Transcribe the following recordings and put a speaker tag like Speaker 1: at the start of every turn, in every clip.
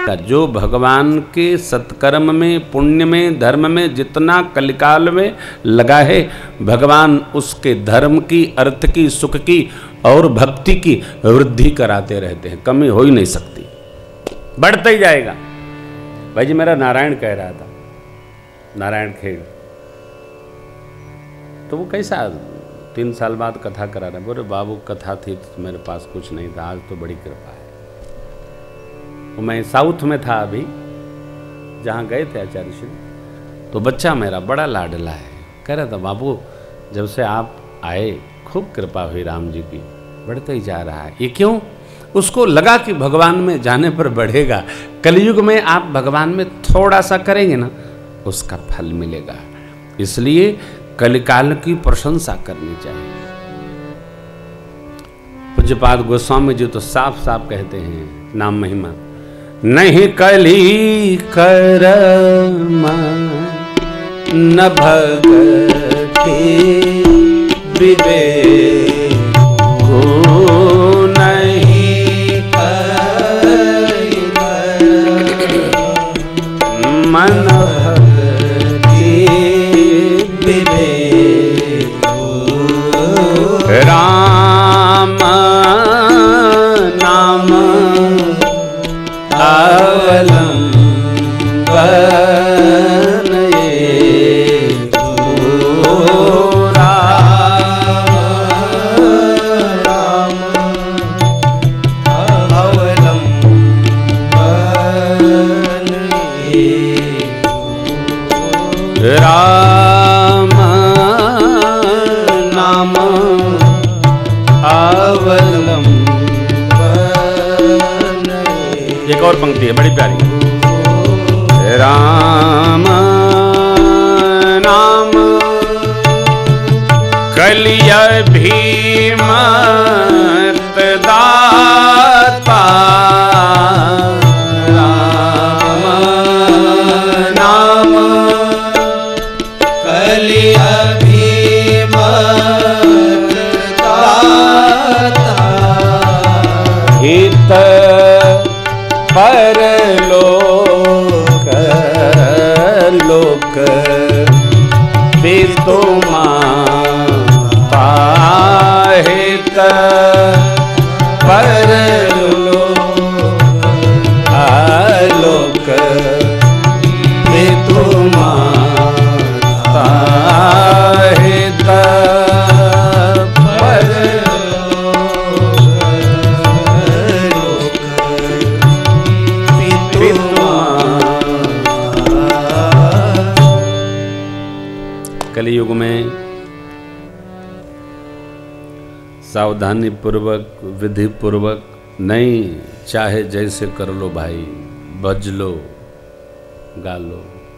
Speaker 1: जो भगवान के सत्कर्म में, पुण्य में, धर्म में जितना कलिकाल में लगा है, भगवान उसके धर्म की, अर्थ की, सुख की और भक्ति की वृद्धि कराते रहते हैं। कमी हो ही नहीं सकती, बढ़ता ही जाएगा। भाई जी मेरा नारायण कह रहा था, नारायण खेड़, तो वो कैसा 3 साल बाद कथा करा रहा है। बोले बाबू कथा थी तो मेरे पास कुछ नहीं था, आज तो बड़ी कृपा है। तो मैं साउथ में था अभी, जहाँ गए थे आचार्य श्री, तो बच्चा मेरा बड़ा लाडला है, कह रहा था बाबू जब से आप आए खूब कृपा हुई राम जी की, बढ़ते ही जा रहा है। ये क्यों? उसको लगा कि भगवान में जाने पर बढ़ेगा। कलयुग में आप भगवान में थोड़ा सा करेंगे ना, उसका फल मिलेगा। इसलिए कलिकाल की प्रशंसा करनी चाहिए। पूज्यपाद गोस्वामी जी तो साफ साफ कहते हैं नाम महिमा, नहीं कली कर्म न भगति विवेक, नहीं कली मन भक्ति विवेक, राम नाम अवलंबन ये राम अवलंबन ये राम नाम अवलंबन। एक और पंक्ति है बड़ी प्यारी, राम नाम कलिय भीमत दाता, राम नाम कलिय भीमत दाता, हित परलोक लोक पितुमा पाहित, परलोक आलोक पितुमा पाहित, कलियुग में सावधानी पूर्वक, विधि पूर्वक नहीं, चाहे जैसे कर लो भाई, भज लो, गा लो,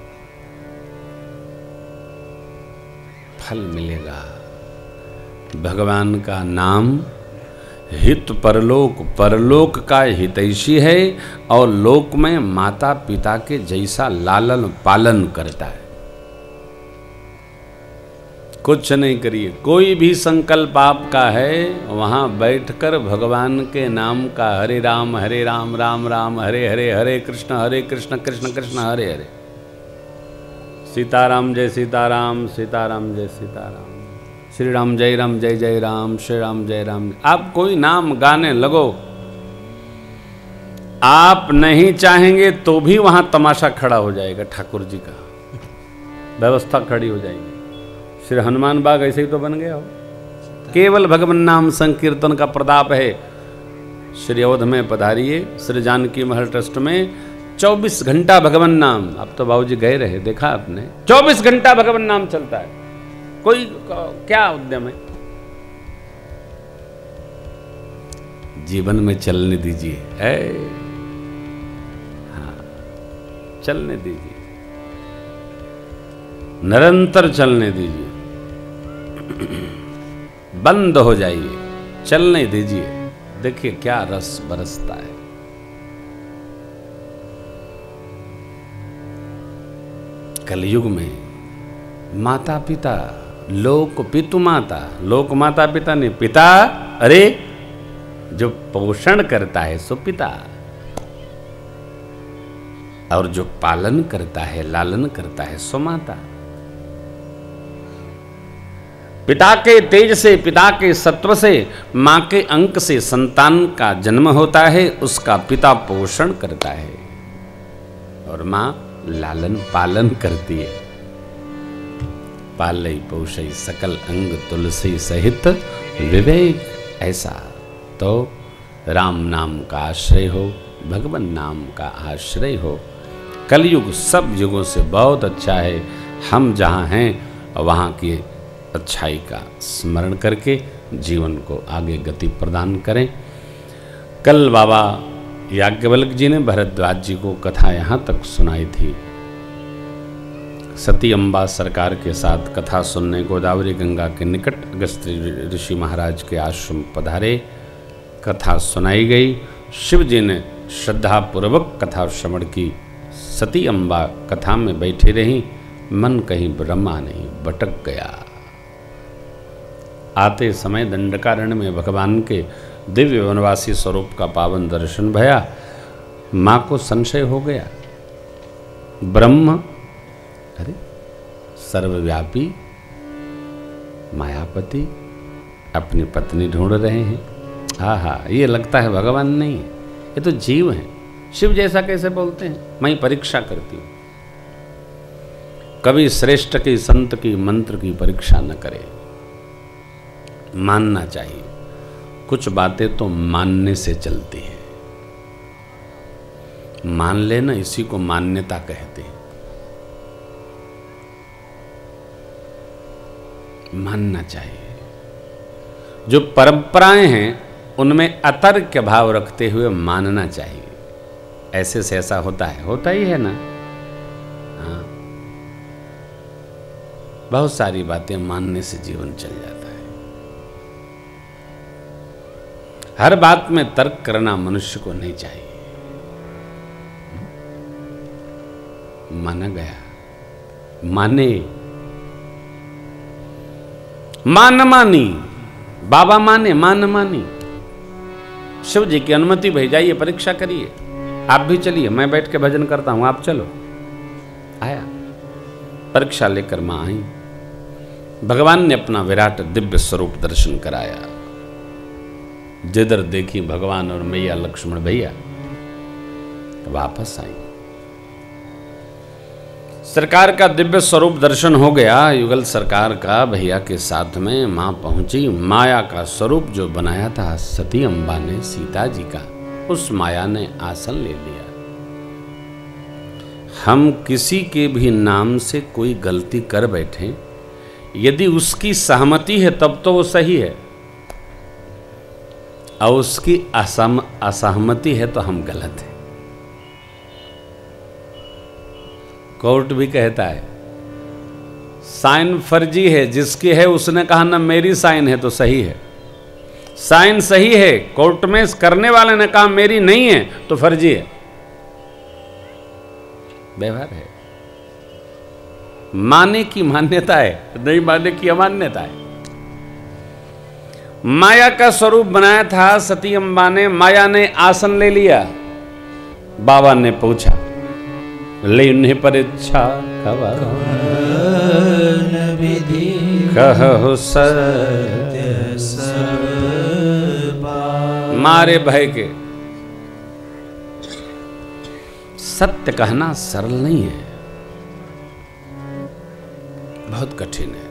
Speaker 1: फल मिलेगा। भगवान का नाम हित परलोक, परलोक का हितैषी है और लोक में माता पिता के जैसा लालन पालन करता है। कुछ नहीं करिए, कोई भी संकल्प आपका है वहाँ बैठकर भगवान के नाम का हरे राम राम राम हरे हरे, हरे कृष्ण कृष्ण कृष्ण हरे हरे, सीताराम जय सीताराम सीताराम जय सीताराम, श्री राम जय राम श्री राम जय राम। आप कोई नाम गाने लगो, आप नहीं चाहेंगे तो भी वहां तमाशा खड़ा हो जाएगा, ठाकुर जी का व्यवस्था खड़ी हो जाएगी। श्री हनुमान बाग ऐसे ही तो बन गया हो, केवल भगवान नाम संकीर्तन का प्रताप है। श्री अवध में पधारिए, श्री जानकी महल ट्रस्ट में 24 घंटा भगवान नाम, अब तो बाबूजी गए रहे, देखा आपने, 24 घंटा भगवान नाम चलता है। कोई क्या उद्यम है, जीवन में चलने दीजिए, हाँ चलने दीजिए, निरंतर चलने दीजिए, बंद हो जाइए, चलने दीजिए, देखिए क्या रस बरसता है। कलयुग में माता पिता, लोक पितु माता, लोक माता पिता नहीं, पिता अरे जो पोषण करता है सो पिता। और जो पालन करता है, लालन करता है, सो माता। पिता के तेज से, पिता के सत्व से, मां के अंक से संतान का जन्म होता है, उसका पिता पोषण करता है और मां लालन पालन करती है। पालई पोषई सकल अंग तुलसी सहित विवेक। ऐसा तो राम नाम का आश्रय हो, भगवान नाम का आश्रय हो। कलयुग सब युगों से बहुत अच्छा है। हम जहाँ हैं वहाँ की अच्छाई का स्मरण करके जीवन को आगे गति प्रदान करें। कल बाबा याज्ञवल्क्य जी ने भरद्वाज जी को कथा यहाँ तक सुनाई थी। सती अम्बा सरकार के साथ कथा सुनने गोदावरी गंगा के निकट अगस्त्य ऋषि महाराज के आश्रम पधारे। कथा सुनाई गई। शिव जी ने श्रद्धापूर्वक कथा श्रवण की। सती अम्बा कथा में बैठी रही। मन कहीं ब्रह्मा नहीं, भटक गया। आते समय दंडकारण्य में भगवान के दिव्य वनवासी स्वरूप का पावन दर्शन भया। माँ को संशय हो गया, ब्रह्म अरे सर्वव्यापी मायापति अपनी पत्नी ढूंढ रहे हैं। हाँ, ये लगता है भगवान नहीं है, ये तो जीव हैं। शिव जैसा कैसे बोलते हैं? मैं परीक्षा करती हूँ। कभी श्रेष्ठ की, संत की, मंत्र की परीक्षा न करे। मानना चाहिए। कुछ बातें तो मानने से चलती हैं। मान लेना, इसी को मान्यता कहते हैं। मानना चाहिए। जो परंपराएं हैं उनमें अतर्क भाव रखते हुए मानना चाहिए। ऐसे से ऐसा होता है, होता ही है ना। हाँ, बहुत सारी बातें मानने से जीवन चल जाता है। हर बात में तर्क करना मनुष्य को नहीं चाहिए। माना गया, माने। मान मानी, बाबा माने, मान मानी। शिव जी की अनुमति भई, जाइए परीक्षा करिए। आप भी चलिए, मैं बैठ के भजन करता हूं, आप चलो। आया, परीक्षा लेकर मां आई। भगवान ने अपना विराट दिव्य स्वरूप दर्शन कराया। जिधर देखी भगवान और मैया लक्ष्मण भैया। वापस आई। सरकार का दिव्य स्वरूप दर्शन हो गया। युगल सरकार का भैया के साथ में मां पहुंची। माया का स्वरूप जो बनाया था सती अम्बा ने, सीता जी का, उस माया ने आसन ले लिया। हम किसी के भी नाम से कोई गलती कर बैठे, यदि उसकी सहमति है तब तो वो सही है, और उसकी असहमति है तो हम गलत हैं। कोर्ट भी कहता है साइन फर्जी है, जिसकी है उसने कहा ना मेरी साइन है तो सही है। साइन सही है, कोर्ट में करने वाले ने कहा मेरी नहीं है तो फर्जी है। व्यवहार है। माने की मान्यता है, नहीं माने की अमान्यता है। माया का स्वरूप बनाया था सती अम्बा ने। माया ने आसन ले लिया। बाबा ने पूछा, लेने परीक्षा कहो सत्य मारे भय के। सत्य कहना सरल नहीं है, बहुत कठिन है।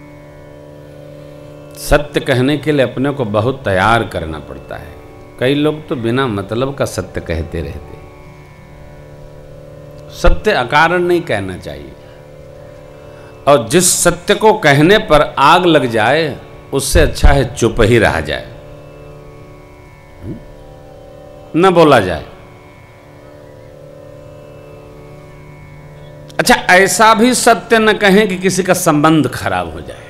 Speaker 1: सत्य कहने के लिए अपने को बहुत तैयार करना पड़ता है। कई लोग तो बिना मतलब का सत्य कहते रहते। सत्य अकारण नहीं कहना चाहिए, और जिस सत्य को कहने पर आग लग जाए उससे अच्छा है चुप ही रहा जाए, न बोला जाए। अच्छा, ऐसा भी सत्य न कहें कि किसी का संबंध खराब हो जाए।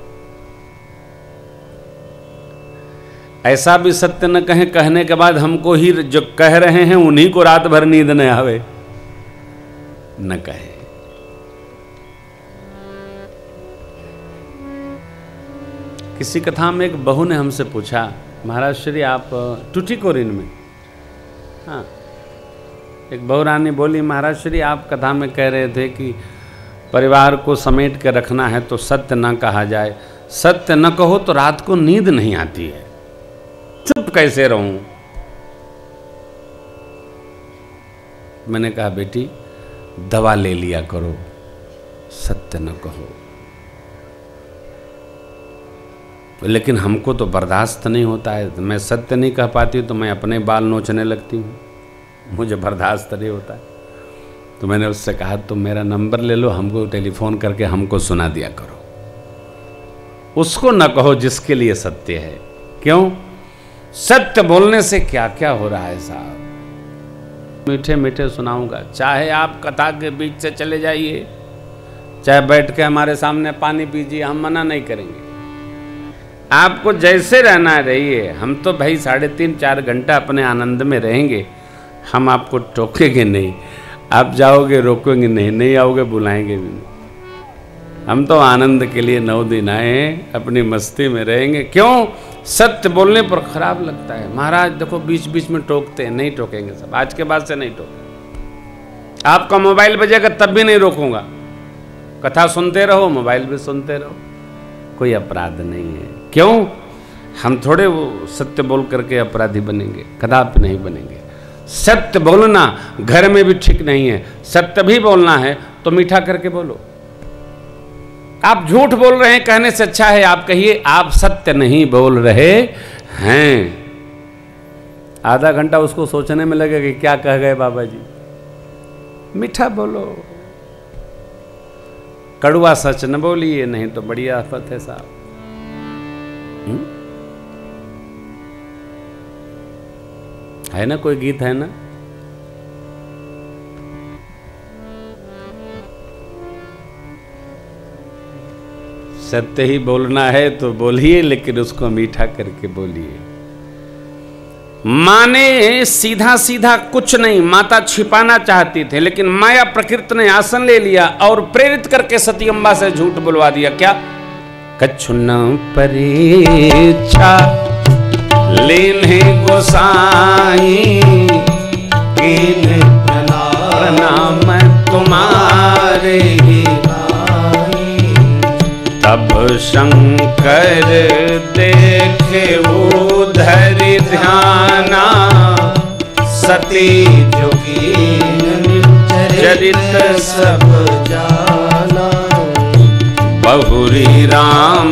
Speaker 1: ऐसा भी सत्य न कहें, कहने के बाद हमको ही जो कह रहे हैं उन्हीं को रात भर नींद न आवे, न कहे। किसी कथा में एक बहू ने हमसे पूछा, महाराज श्री आप टूटीकोरिन में, हाँ एक बहू रानी बोली, महाराज श्री आप कथा में कह रहे थे कि परिवार को समेट के रखना है तो सत्य न कहा जाए, सत्य न कहो तो रात को नींद नहीं आती है, चुप कैसे रहूं? मैंने कहा बेटी दवा ले लिया करो, सत्य न कहो। लेकिन हमको तो बर्दाश्त नहीं होता है, मैं सत्य नहीं कह पाती तो मैं अपने बाल नोचने लगती हूँ, मुझे बर्दाश्त नहीं होता है। तो मैंने उससे कहा तुम मेरा नंबर ले लो, हमको टेलीफोन करके हमको सुना दिया करो, उसको न कहो जिसके लिए सत्य है। क्यों? सत्य बोलने से क्या क्या हो रहा है साहब, मीठे मीठे सुनाऊंगा। चाहे आप कथा के बीच से चले जाइए, चाहे बैठ के हमारे सामने पानी पीजिए, हम मना नहीं करेंगे। आपको जैसे रहना है रहिए, हम तो भाई 3.5-4 घंटा अपने आनंद में रहेंगे, हम आपको टोकेंगे नहीं। आप जाओगे रोकेंगे नहीं, नहीं आओगे बुलाएंगे भी नहीं। हम तो आनंद के लिए 9 दिन आए हैं, अपनी मस्ती में रहेंगे। क्यों? सत्य बोलने पर खराब लगता है। महाराज देखो बीच बीच में टोकते हैं, नहीं टोकेंगे सब, आज के बाद से नहीं टोकेंगे। आपका मोबाइल बजेगा तब भी नहीं रोकूंगा, कथा सुनते रहो, मोबाइल भी सुनते रहो, कोई अपराध नहीं है। क्यों? हम थोड़े वो सत्य बोल करके अपराधी बनेंगे, कदापि नहीं बनेंगे। सत्य बोलना घर में भी ठीक नहीं है, सत्य भी बोलना है तो मीठा करके बोलो। आप झूठ बोल रहे हैं कहने से अच्छा है आप कहिए आप सत्य नहीं बोल रहे हैं। आधा घंटा उसको सोचने में लगेगा कि क्या कह गए बाबा जी। मीठा बोलो, कड़वा सच न बोलिए, नहीं तो बड़ी आफत है साहब। है ना, कोई गीत है ना, सत्य ही बोलना है तो बोलिए, लेकिन उसको मीठा करके बोलिए। माँ ने सीधा सीधा कुछ नहीं, माता छिपाना चाहती थे, लेकिन माया प्रकृति ने आसन ले लिया और प्रेरित करके सती अम्बा से झूठ बुलवा दिया। क्या? कछु न परीक्षा लेने गोसाई, प्रणाम तुम्हारे तब शंकर देखे उधर ध्याना, सती जोगीन चरित सब जाना, बहुरी राम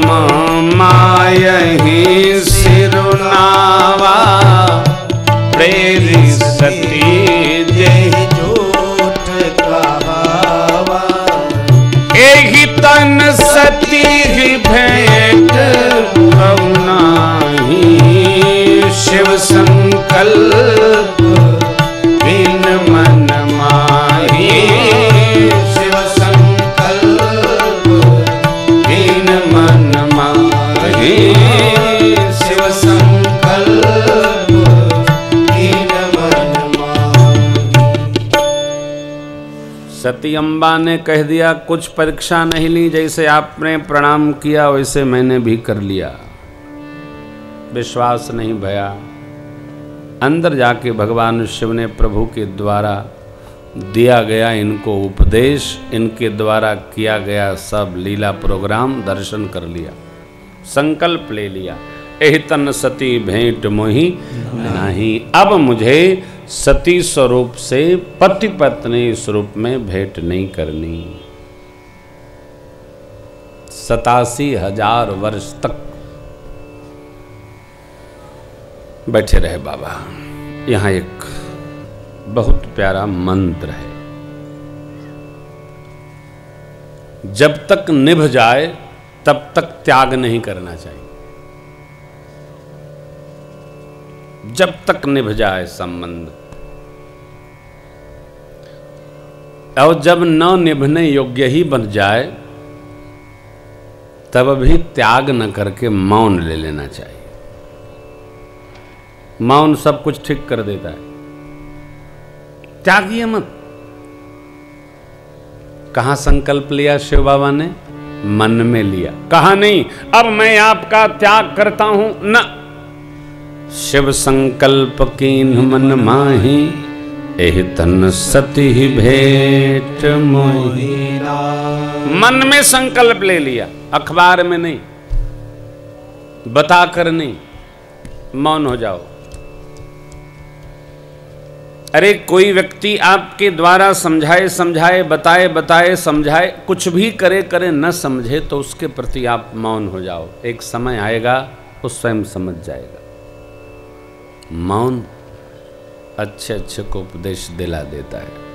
Speaker 1: मायहि सिरुनावा, प्रेरी सती जे झूठ कहावा, एहि तन सती ही भेंट भवनाही, शिव संकल्प बिन मन माही, शिव संकल्प बिन मन माही, शिव संकल्प बिन मन माही। सती अम्बा ने कह दिया कुछ परीक्षा नहीं ली, जैसे आपने प्रणाम किया वैसे मैंने भी कर लिया। विश्वास नहीं भया। अंदर जाके भगवान शिव ने प्रभु के द्वारा दिया गया इनको उपदेश, इनके द्वारा किया गया सब लीला प्रोग्राम दर्शन कर लिया, संकल्प ले लिया, एहि तन सती भेंट मोहि नहीं। अब मुझे सती स्वरूप से पति पत्नी स्वरूप में भेंट नहीं करनी। 87,000 वर्ष तक बैठे रहे बाबा। यहाँ एक बहुत प्यारा मंत्र है, जब तक निभ जाए तब तक त्याग नहीं करना चाहिए। जब तक निभ जाए संबंध, और जब न निभने योग्य ही बन जाए तब भी त्याग न करके मौन ले लेना चाहिए। मौन सब कुछ ठीक कर देता है। त्यागिए मत। कहां संकल्प लिया शिव बाबा ने? मन में लिया। कहा नहीं अब मैं आपका त्याग करता हूं, न। शिव संकल्प कीन मन माही, एहि तन सती भेंट मोहिला। मन में संकल्प ले लिया, अखबार में नहीं, बताकर नहीं, मौन हो जाओ। अरे कोई व्यक्ति आपके द्वारा समझाए समझाए, बताए बताए, समझाए, कुछ भी करे करे न समझे तो उसके प्रति आप मौन हो जाओ। एक समय आएगा वो स्वयं समझ जाएगा। मौन अच्छे अच्छे को उपदेश दिला देता है।